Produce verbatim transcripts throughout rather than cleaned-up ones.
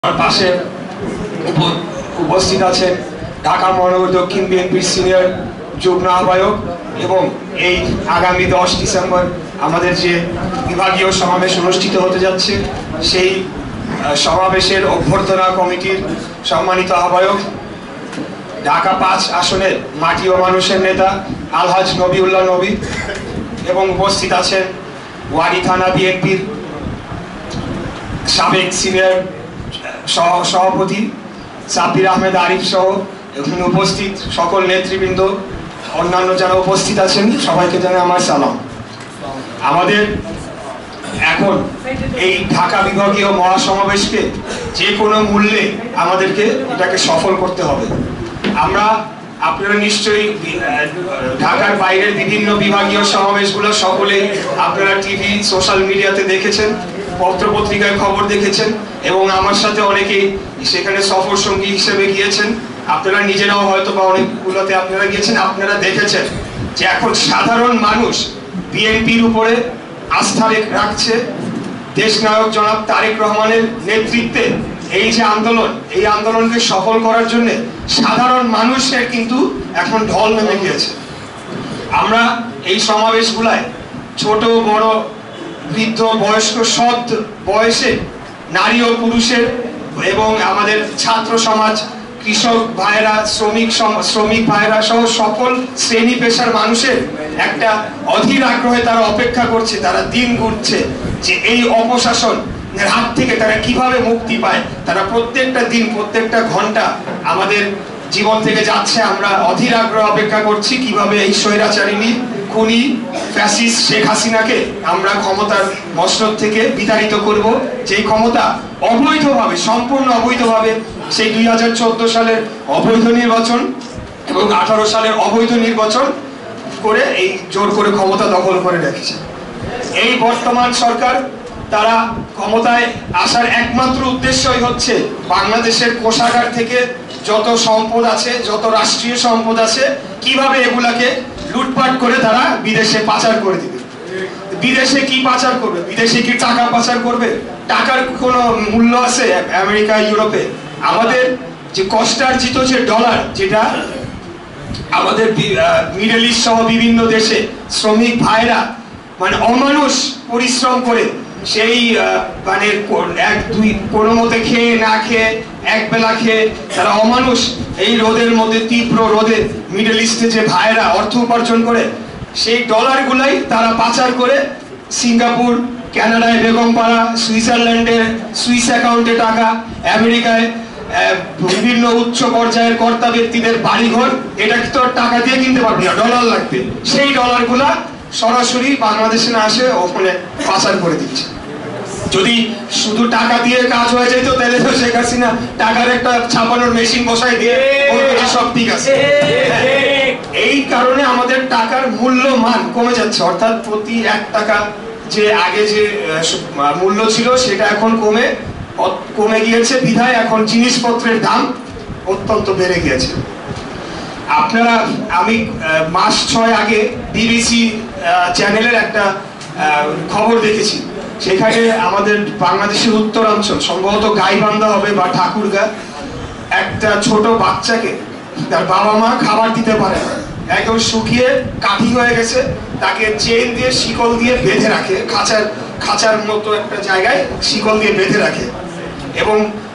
আমার পাশে উপস্থিত আছেন ঢাকা মহানগর দক্ষিণ বিএনপির সিনিয়র যুগ্ম আহ্বায়ক এবং এই আগামী দশ ডিসেম্বর আমাদের যে বিভাগীয় সমাবেশ অনুষ্ঠিত হতে যাচ্ছে সেই সমাবেশের অভ্যর্থনা কমিটির সম্মানিত আহ্বায়ক ঢাকা পাঁচ আসনের মাটি ও মানুষের নেতা আলহাজ নবিউল্লাহ নবী এবং উপস্থিত আছেন ওয়ারি থানা বিএনপির সাবেক সিনিয়র সভাপতি সাব্বির আহমেদ আরিফ সহ এখানে উপস্থিত সকল নেতৃবৃন্দ অন্যান্য যারা উপস্থিত আছেন সবাইকে জানাই আমার সালাম। আমাদের এখন এই ঢাকা বিভাগীয় মহাসমাবেশকে যে কোনো মূল্যে আমাদেরকে এটাকে সফল করতে হবে। আমরা আপনারা নিশ্চয়ই ঢাকার বাইরের বিভিন্ন বিভাগীয় সমাবেশগুলো সকলে আপনারা টিভি সোশ্যাল মিডিয়াতে দেখেছেন, পত্রপত্রিকায় খবর দেখেছেন এবং আমার সাথে অনেকেই সেখানে সফর সঙ্গী হিসেবে গিয়েছেন। আপনারা নিজেরাও হয়তো বা অনেকগুলোতে আপনারা গিয়েছেন, আপনারা দেখেছেন যে এখন সাধারণ মানুষ বিএনপির উপরে আস্থা রাখছে। দেশ নায়ক জনাব তারেক রহমানের নেতৃত্বে এই যে আন্দোলন, এই আন্দোলনকে সফল করার জন্য সাধারণ মানুষের কিন্তু এখন ঢল নেমে গিয়েছে। আমরা এই সমাবেশগুলায় ছোট বড় বৃদ্ধ বয়স্ক সৎ বয়সে নারী ও পুরুষের এবং আমাদের ছাত্র সমাজ, কৃষক ভাইরা, শ্রমিক শ্রমিক ভাইরা সহ সকল শ্রেণী পেশার মানুষের একটা অধীর আগ্রহে তারা অপেক্ষা করছে, তারা দিন গুনছে যে এই অপশাসন হাত থেকে তারা কিভাবে মুক্তি পায়। তারা প্রত্যেকটা দিন প্রত্যেকটা ঘন্টা আমাদের জীবন থেকে যাচ্ছে। আমরা অধীর আগ্রহ অপেক্ষা করছি কিভাবে এই স্বৈরাচারিণী খুনি ফ্যাসিস্ট শেখ হাসিনাকে আমরা ক্ষমতার মসনদ থেকে বিতাড়িত করব। যেই ক্ষমতা অবৈধভাবে, সম্পূর্ণ অবৈধভাবে সেই দুই হাজার চোদ্দ সালের অবৈধ নির্বাচন এবং আঠারো সালের অবৈধ নির্বাচন করে এই জোর করে ক্ষমতা দখল করে রেখেছে। এই বর্তমান সরকার তারা ক্ষমতায় আসার একমাত্র উদ্দেশ্যই হচ্ছে বাংলাদেশের কোষাগার থেকে যত সম্পদ আছে, যত রাষ্ট্রীয় সম্পদ আছে, কিভাবে এগুলাকে লুটপাট করে তারা বিদেশে পাচার করে দিবে। বিদেশে কি পাচার করবে? বিদেশে কি টাকা পাচার করবে? টাকার কোনো মূল্য আছে আমেরিকা, ইউরোপে? আমাদের যে কষ্টার্জিত যে ডলার, যেটা আমাদের মিডল ইস্ট সহ বিভিন্ন দেশে শ্রমিক ভাইরা মানে অমানুষ পরিশ্রম করে সেই মানে এক দুই কোনো মতে খেয়ে না খেয়ে এক বেলা খেয়ে তারা অমানুষ এই রোদের মধ্যে, তীব্র রোদে মিডল ইস্টে যে ভাইরা অর্থ উপার্জন করে সেই ডলার গুলাই তারা পাচার করে সিঙ্গাপুর, কানাডায় বেগমপাড়া, সুইজারল্যান্ডে সুইস অ্যাকাউন্টে টাকা, আমেরিকায় বিভিন্ন উচ্চ পর্যায়ের কর্তা ব্যক্তিদের বাড়িঘর, এটা কি তো টাকা দিয়ে কিনতে পারবে না, ডলার লাগবে। সেই ডলার গুলা সরাসরি বাংলাদেশে না আসে ওখানে পাচার করে দিচ্ছে। যদি শুধু টাকা দিয়ে কাজ হয়ে যেত তাহলে তো শেখ হাসিনা টাকার একটা ছাপানোর মেশিন বসাই দিয়ে সব ঠিক আছে। এই কারণে আমাদের টাকার মূল্যমান কমে যাচ্ছে, অর্থাৎ প্রতি এক টাকা যে আগে যে মূল্য ছিল সেটা এখন কমে কমে গিয়েছে। বিধায় এখন জিনিসপত্রের দাম অত্যন্ত বেড়ে গিয়েছে। আপনারা আমি মাস ছয় আগে বিবিসি চ্যানেলের একটা খবর দেখেছি। সেখানে আমাদের বাংলাদেশের উত্তরাঞ্চল, সম্ভবত গাইবান্ধা হবে বা ঠাকুরগা, একটা ছোট বাচ্চাকে তার বাবা মা খাবার দিতে পারে না, একদম শুকিয়ে কাঠি হয়ে গেছে, তাকে চেন দিয়ে শিকল দিয়ে বেঁধে রাখে, খাঁচার খাঁচার মতো একটা জায়গায় শিকল দিয়ে বেঁধে রাখে। এবং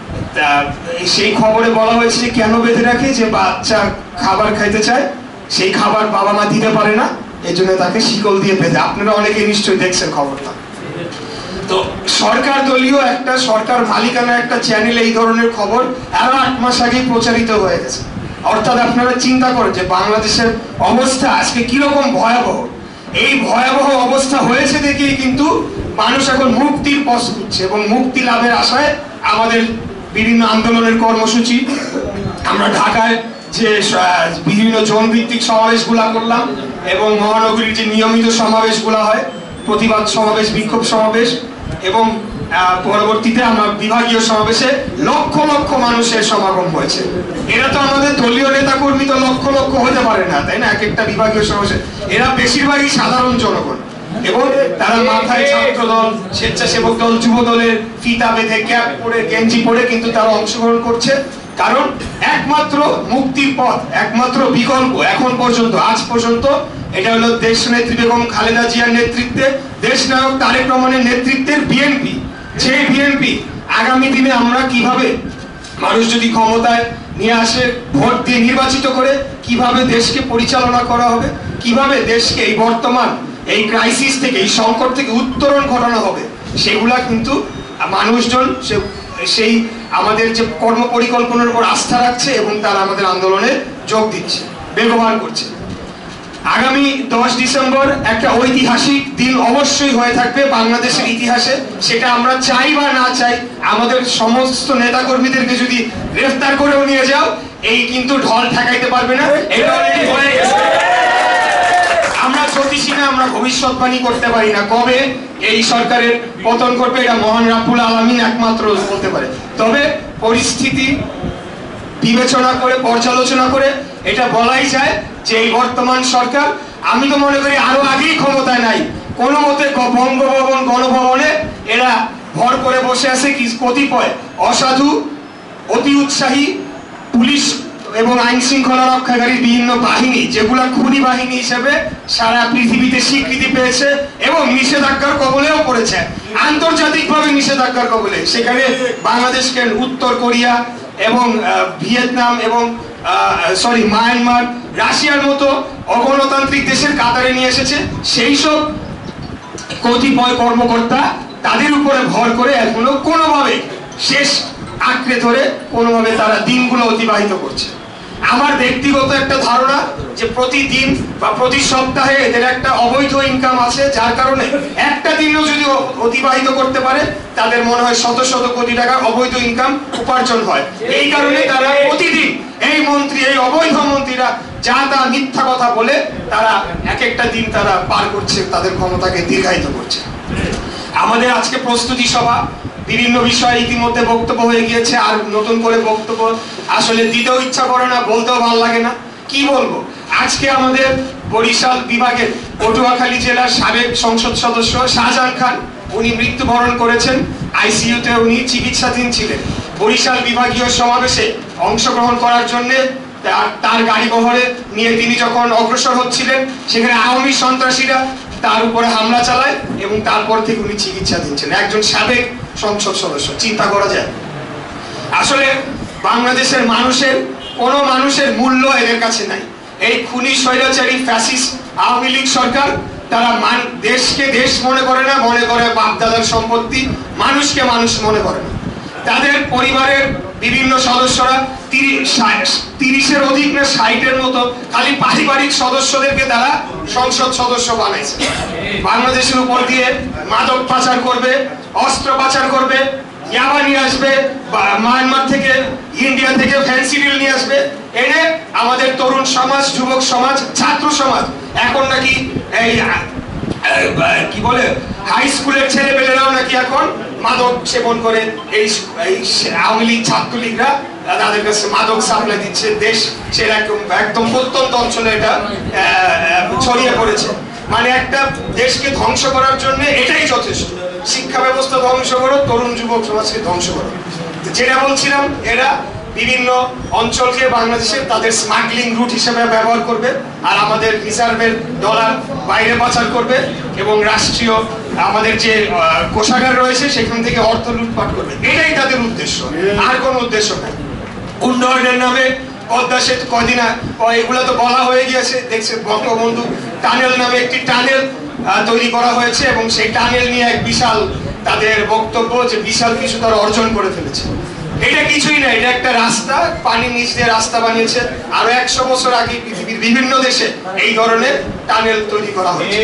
সেই খবরে বলা হয়েছে যে কেন বেঁধে রাখে, যে বাচ্চা খাবার খাইতে চায়, সেই খাবার বাবা মা দিতে পারে না, এই জন্য তাকে শিকল দিয়ে বেঁধে। আপনারা অনেকে নিশ্চয়ই দেখছেন খবরটা। তো সরকার দলীয় একটা সরকার মালিকানা একটা চ্যানেলে এই ধরনের খবর আরো আট মাস আগে প্রচারিত হয়ে গেছে। অর্থাৎ আপনারা চিন্তা করেন যে বাংলাদেশের অবস্থা আজকে কিরকম ভয়াবহ। এই ভয়াবহ অবস্থা হয়েছে দেখেই কিন্তু মানুষ এখন মুক্তির পথ খুঁজছে এবং মুক্তি লাভের আশায় আমাদের বিভিন্ন আন্দোলনের কর্মসূচি। আমরা ঢাকায় যে বিভিন্ন জনভিত্তিক সমাবেশগুলা করলাম এবং মহানগরীর যে নিয়মিত সমাবেশগুলা হয়, প্রতিবাদ সমাবেশ, বিক্ষোভ সমাবেশ, এবং পরবর্তীতে আমার বিভাগীয় সমাবেশে লক্ষ লক্ষ মানুষের সমাগম হয়েছে। এরা তো আমাদের দলীয় নেতা কর্মী তো লক্ষ লক্ষ হতে পারে না, তাই না? এক একটা বিভাগীয় সমাবেশে এরা বেশিরভাগই সাধারণ জনগণ। এবং তারা মাথায় ছাত্র দল, স্বেচ্ছাসেবক দল, যুব দলের ফিতা বেঁধে ক্যাপ পরে গেঞ্জি পরে কিন্তু তারা অংশগ্রহণ করছে। কারণ একমাত্র মুক্তির পথ, একমাত্র বিকল্প এখন পর্যন্ত, আজ পর্যন্ত, এটা হলো দেশ নেত্রী বেগম খালেদা জিয়ার নেতৃত্বে, দেশ নায়ক তারেক রহমানের নেতৃত্বের বিএনপি। যে বিএনপি আগামী দিনে আমরা কিভাবে, মানুষ যদি ক্ষমতায় নিয়ে আসে, ভোট দিয়ে নির্বাচিত করে, কিভাবে দেশকে পরিচালনা করা হবে, কিভাবে দেশকে এই বর্তমান এই ক্রাইসিস থেকে, এই সংকট থেকে উত্তরণ ঘটানো হবে, সেগুলা কিন্তু মানুষজন সেই আমাদের যে কর্ম পরিকল্পনার উপর আস্থা রাখছে এবং তারা আমাদের আন্দোলনে যোগ দিচ্ছে, বেগবান করছে। আগামী দশ ডিসেম্বর একটা ঐতিহাসিক দিন অবশ্যই হয়ে থাকবে বাংলাদেশের ইতিহাসে। সেটা আমরা চাই বা না চাই, আমাদের সমস্ত নেতা কর্মীদেরকে যদি গ্রেফতার করেও নিয়ে যাও, এই কিন্তু ঢল ঠেকাইতে পারবে না। এটা অলরেডি হয়ে গেছে। আমরা জ্যোতিষী না, আমরা ভবিষ্যৎবাণী করতে পারি না কবে এই সরকারের পতন করবে, এটা মহান রাব্বুল আলামিন একমাত্র বলতে পারে। তবে পরিস্থিতি বিবেচনা করে, পর্যালোচনা করে এটা বলাই যায় যে এই বর্তমান সরকার, আমি তো মনে করি আরো আগেই ক্ষমতায় নাই, কোনো মতে বঙ্গভবন, গণভবনে এরা ভর করে বসে আছে কি কতিপয় অসাধু, অতি উৎসাহী পুলিশ এবং আইন শৃঙ্খলা রক্ষাকারী বিভিন্ন বাহিনী, যেগুলা খুনি বাহিনী হিসেবে সারা পৃথিবীতে স্বীকৃতি পেয়েছে এবং নিষেধাজ্ঞার কবলেও পড়েছে, আন্তর্জাতিকভাবে নিষেধাজ্ঞার কবলে। সেখানে বাংলাদেশকে উত্তর কোরিয়া এবং ভিয়েতনাম এবং সরি মায়ানমার, রাশিয়ার মতো অগণতান্ত্রিক দেশের কাতারে নিয়ে এসেছে। সেই সব কতিপয় কর্মকর্তা তাদের উপরে ভর করে এখনো কোনোভাবে শেষ আঁকড়ে ধরে কোনোভাবে তারা দিনগুলো অতিবাহিত করছে। আমার ব্যক্তিগত একটা ধারণা যে প্রতিদিন বা প্রতি সপ্তাহে এদের একটা অবৈধ ইনকাম আছে, যার কারণে একটা দিনও যদি অতিবাহিত করতে পারে তাদের মনে হয় শত শত কোটি টাকার অবৈধ ইনকাম উপার্জন হয়। এই কারণে তারা প্রতিদিন এই মন্ত্রী, এই অবৈধ মন্ত্রীরা যা তা মিথ্যা কথা বলে তারা এক একটা দিন তারা পার করছে, তাদের ক্ষমতাকে দীর্ঘায়িত করছে। আমাদের আজকে প্রস্তুতি সভা, বিভিন্ন বিষয়ে ইতিমধ্যে বক্তব্য হয়ে গিয়েছে, আর নতুন করে বক্তব্য আসলে দিতেও ইচ্ছা করে না, বলতেও ভালো লাগে না। কি বলবো, আজকে আমাদের বরিশাল বিভাগের পটুয়াখালী জেলার সাবেক সংসদ সদস্য শাহজাহান খান, উনি মৃত্যুবরণ করেছেন। আইসিইউতে উনি চিকিৎসাধীন ছিলেন। বরিশাল বিভাগীয় সমাবেশে অংশগ্রহণ করার জন্য তার গাড়ি বহরে নিয়ে তিনি যখন অগ্রসর হচ্ছিলেন, সেখানে আওয়ামী সন্ত্রাসীরা তার উপরে হামলা চালায় এবং তারপর থেকে উনি চিকিৎসা দিচ্ছেন। একজন সাবেক সংসদ সদস্য, চিন্তা করা যায়। আসলে বাংলাদেশের মানুষের কোনো মানুষের মূল্য এদের কাছে নাই। এই খুনি স্বৈরাচারী ফ্যাসিস্ট আওয়ামী লীগ সরকার, তারা মান দেশকে দেশ মনে করে না, মনে করে বাপ দাদার সম্পত্তি, মানুষকে মানুষ মনে করে না। তাদের পরিবারের বিভিন্ন সদস্যরা তিরিশের অধিক না ষাটের মতো খালি পারিবারিক সদস্যদেরকে তারা সংসদ সদস্য বানাইছে। বাংলাদেশের উপর দিয়ে মাদক পাচার করবে, অস্ত্র পাচার করবে, ইয়াবা নিয়ে আসবে, মায়ানমার থেকে, ইন্ডিয়া থেকে ফেন্সিডিল নিয়ে আসবে, এনে আমাদের তরুণ সমাজ, যুবক সমাজ, ছাত্র সমাজ, এখন নাকি এই কি বলে হাই স্কুলের ছেলেমেয়েরাও নাকি এখন মাদক সেবন করে। এই আওয়ামী লীগ, ছাত্রলীগরা তাদের কাছে মাদক সাপ্লাই দিচ্ছে। দেশ সেরকম একদম প্রত্যন্ত অঞ্চলে এটা ছড়িয়ে পড়েছে। মানে একটা দেশকে ধ্বংস করার জন্য এটাই যথেষ্ট। শিক্ষা ব্যবস্থা ধ্বংস করো, তরুণ যুবক সমাজকে ধ্বংস করো। যেটা বলছিলাম, এরা বিভিন্ন অঞ্চলকে বাংলাদেশের তাদের স্মাগলিং রুট হিসেবে ব্যবহার করবে, আর আমাদের রিজার্ভের ডলার বাইরে পাচার করবে এবং রাষ্ট্রীয় আমাদের যে কোষাগার রয়েছে সেখান থেকে অর্থ লুটপাট করবে। এটাই তাদের উদ্দেশ্য, আর কোনো উদ্দেশ্য নেই। উন্নয়নের নামে পদ্মা সেতু কদিন এগুলো তো বলা হয়ে গিয়েছে, দেখছে বঙ্গবন্ধু টানেল নামে একটি টানেল তৈরি করা হয়েছে এবং সেই টানেল নিয়ে এক বিশাল তাদের বক্তব্য যে বিশাল কিছু তারা অর্জন করে ফেলেছে। এটা কিছুই না, এটা একটা রাস্তা, পানির নিচ দিয়ে রাস্তা বানিয়েছে। আরো একশো বছর আগে পৃথিবীর বিভিন্ন দেশে এই ধরনের টানেল তৈরি করা হয়েছে।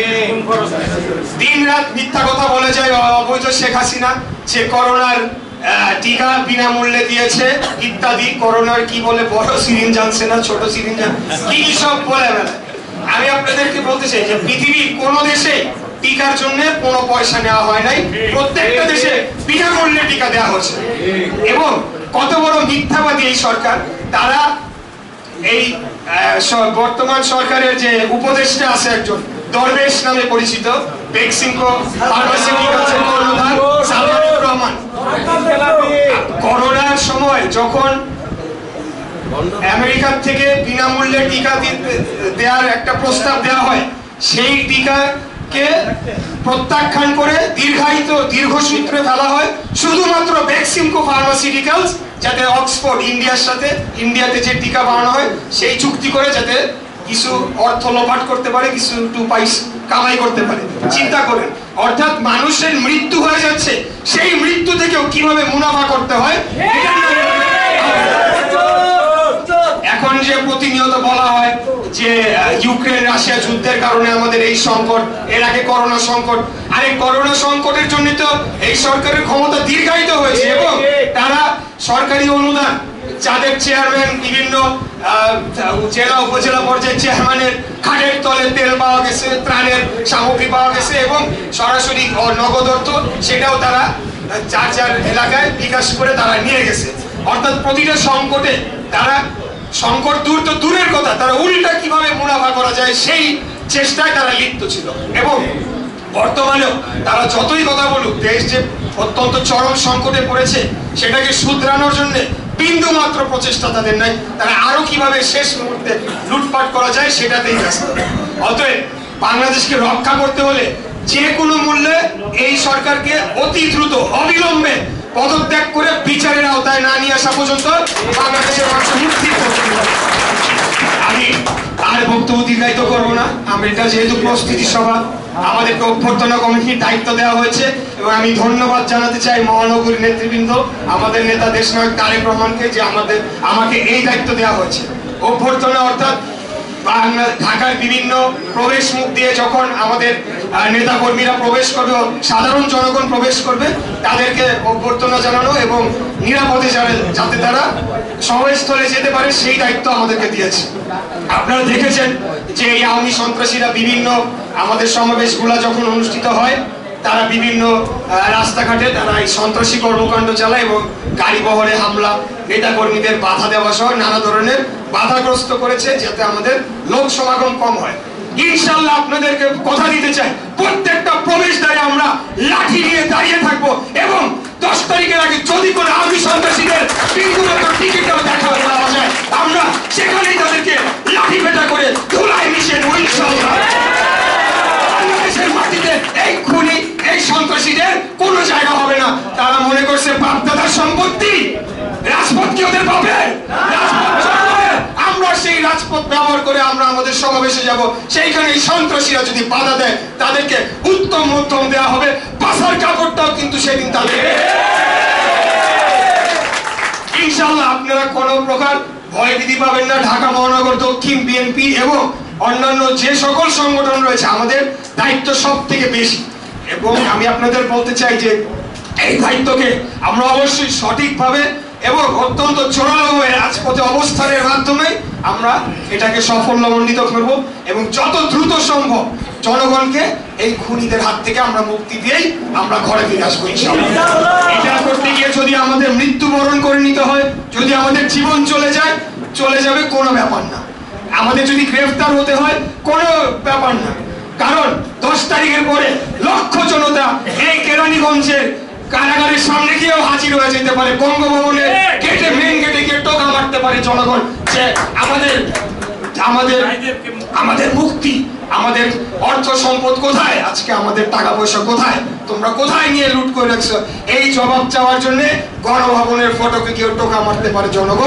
দিন রাত মিথ্যা কথা বলে যায় অবৈধ শেখ হাসিনা, যে করোনার টিকা বিনামূল্যে দিয়েছে ইত্যাদি। করোনার কি বলে, বড় সিরিঞ্জ আনছে না ছোট সিরিঞ্জ, কি সব বলে বেলা। আমি আপনাদেরকে বলতে চাই যে পৃথিবীর কোন দেশে টিকার জন্য কোনো পয়সা নেওয়া হয় নাই, প্রত্যেকটা দেশে বিনামূল্যে টিকা দেওয়া হচ্ছে। এবং কত বড় মিথ্যাবাদী এই সরকার, তারা এই বর্তমান সরকারের যে উপদেষ্টা আছে একজন দরবেশ নামে পরিচিত, বেক্সিমকো ফার্মাসিউটিক্যালসের কর্ণধার সালমান রহমান। করোনার সময় যখন আমেরিকার থেকে বিনামূল্যে টিকা দেওয়ার একটা প্রস্তাব দেওয়া হয়, সেই টিকাকে প্রত্যাখ্যান করে দীর্ঘায়িত দীর্ঘসূত্রে ফেলা হয় শুধুমাত্র বেক্সিমকো ফার্মাসিউটিক্যালস, যাতে অক্সফোর্ড ইন্ডিয়ার সাথে ইন্ডিয়াতে যে টিকা বানানো হয় সেই চুক্তি করে যাতে কিছু অর্থ লোপাট করতে পারে, কিছু টু পয়সা কামাই করতে পারে। চিন্তা করেন, অর্থাৎ মানুষের মৃত্যু হয়ে যাচ্ছে, সেই মৃত্যু থেকেও কিভাবে মুনাফা করতে হয়। এখন যে প্রতিনিয়ত বলা হয় যে ইউক্রেন রাশিয়া যুদ্ধের কারণে আমাদের এই সংকট, এর আগে করোনা সংকট, আরে করোনা সংকটের জন্য তো এই সরকারের ক্ষমতা দীর্ঘায়িত হয়েছে এবং তারা সরকারি অনুদান, যাদের চেয়ারম্যান বিভিন্ন জেলা উপজেলা পর্যায়ে চেয়ারম্যানের খাটের তলে তেল পাওয়া গেছে, ত্রাণের সামগ্রী পাওয়া গেছে এবং সরাসরি নগদ অর্থ সেটাও তারা যার যার এলাকায় বিকাশ করে তারা নিয়ে গেছে। অর্থাৎ প্রতিটা সংকটে তারা, সংকট দূর তো দূরের কথা, তারা উল্টা কিভাবে মুনাফা করা যায় সেই চেষ্টায় তারা লিপ্ত ছিল। এবং বর্তমানেও তারা যতই কথা বলুক, দেশ যে অত্যন্ত চরম সংকটে পড়েছে সেটাকে শুধরানোর জন্য বিন্দু মাত্র প্রচেষ্টা তাদের নাই। তারা আরো কিভাবে শেষ মুহূর্তে লুটপাট করা যায় সেটাতেই ব্যস্ত। অতএব বাংলাদেশকে রক্ষা করতে হলে যে কোনো মূল্যে এই সরকারকে অতি দ্রুত অবিলম্বে পদত্যাগ করে বিচারের আওতায় না নিয়ে আসা পর্যন্ত বাংলাদেশের মানুষ মুক্তি করতে হবে। আমি আর বক্তব্য দীর্ঘায়িত করবো না। আমরা এটা যেহেতু প্রস্তুতি সভা, আমাদেরকে অভ্যর্থনা কমিটির দায়িত্ব দেওয়া হয়েছে এবং আমি ধন্যবাদ জানাতে চাই মহানগরী নেতৃবৃন্দ, আমাদের নেতা দেশনায়ক তারেক রহমানকে যে আমাদের আমাকে এই দায়িত্ব দেওয়া হয়েছে। অভ্যর্থনা অর্থাৎ ঢাকার বিভিন্ন প্রবেশ মুখ দিয়ে যখন আমাদের নেতা কর্মীরা প্রবেশ করবে, সাধারণ জনগণ প্রবেশ করবে, তাদেরকে অভ্যর্থনা জানানো এবং নিরাপদে যাতে তারা সভাস্থলে যেতে পারে সেই দায়িত্ব আমাদেরকে দিয়েছে। আপনারা দেখেছেন যে এই আওয়ামী সন্ত্রাসীরা বিভিন্ন আমাদের সমাবেশগুলা যখন অনুষ্ঠিত হয়, তারা বিভিন্ন রাস্তাঘাটে তারা এই সন্ত্রাসী কর্মকাণ্ড চালায় এবং গাড়ি বহরে হামলা, নেতা কর্মীদের বাধা দেওয়া সহ নানা ধরনের বাধাগ্রস্ত করেছে, যাতে আমাদের লোক সমাগম কম হয়। ইনশাআল্লাহ আপনাদেরকে কথা দিতে চাই, প্রত্যেকটা প্রবেশদ্বারে আমরা লাঠি নিয়ে দাঁড়িয়ে থাকবো এবং দশ তারিখের আগে যদি কোনো আওয়ামী সন্ত্রাসীদের বিন্দুমাত্র টিকিটও দেখা দেওয়া যায়, আমরা সেখানেই তাদেরকে লাঠি পেটা করে ধুলায় মিশিয়ে দেবো ইনশাআল্লাহ। বাংলাদেশের মাটিতে এই খুনি, এই সন্ত্রাসীদের কোনো জায়গা হবে না। তারা মনে করছে বাপদাদার সম্পত্তি, রাজপথ কি ওদের পাবে? আমরা সেই রাজপথ ব্যবহার করে আমরা আমাদের সমাবেশে যাব, সেইখানে এই সন্ত্রাসীরা যদি বাধা দেয় তাদেরকে উত্তম উত্তম দেওয়া হবে, বাসার কাপড়টাও কিন্তু সেদিন তাদের। ইনশাআল্লাহ আপনারা কোনো প্রকার ভয় ভীতি পাবেন না। ঢাকা মহানগর দক্ষিণ বিএনপি এবং অন্যান্য যে সকল সংগঠন রয়েছে, আমাদের দায়িত্ব সব থেকে বেশি এবং আমি আপনাদের বলতে চাই যে এই দায়িত্বকে আমরা অবশ্যই সঠিকভাবে এবং অত্যন্ত জোরালোভাবে রাজপথে অবস্থানের মাধ্যমে আমরা এটাকে সাফল্যমণ্ডিত করব এবং যত দ্রুত সম্ভব জনগণকে এই খুনিদের হাত থেকে আমরা মুক্তি দিয়েই আমরা ঘরে ফিরে আসবো ইনশাআল্লাহ। এটা করতে গিয়ে যদি আমাদের মৃত্যুবরণ করে নিতে হয়, যদি আমাদের জীবন চলে যায়, চলে যাবে, কোনো ব্যাপার না। আমাদের যদি গ্রেফতার হতে হয়, কোনো ব্যাপার না। কারণ দশ তারিখের পরে লক্ষ জনতা এই কেরানীগঞ্জের কারাগারের সামনে গিয়েও হাজির হয়ে যেতে পারে, বঙ্গভবনের গেটে, মেইন গেটে গিয়ে টোকা মারতে পারে জনগণ যে আমাদের আমাদের আমাদের মুক্তি, আমাদের অর্থ সম্পদ কোথায়, আজকে আমাদের টাকা পয়সা কোথায়, তোমরা কোথায় নিয়ে লুট করে রাখছো, এই জবাব চাওয়ার জন্য গণভবনের ফটকে গিয়ে টোকা মারতে পারে জনগণ।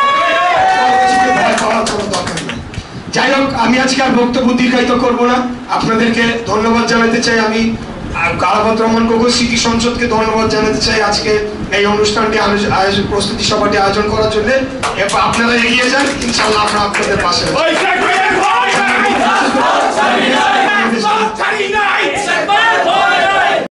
যাই হোক, আমি আজকে আর বক্তব্য দীর্ঘায়িত করবো না। আপনাদেরকে ধন্যবাদ জানাতে চাই। আমি কারাবত রহমান গগৈ স্মৃতি সংসদকে ধন্যবাদ জানাতে চাই আজকে এই অনুষ্ঠানটি আয়োজন, প্রস্তুতি সভাটি আয়োজন করার জন্য। আপনারা এগিয়ে যান, ইনশাআল্লাহ আমরা আপনাদের পাশে।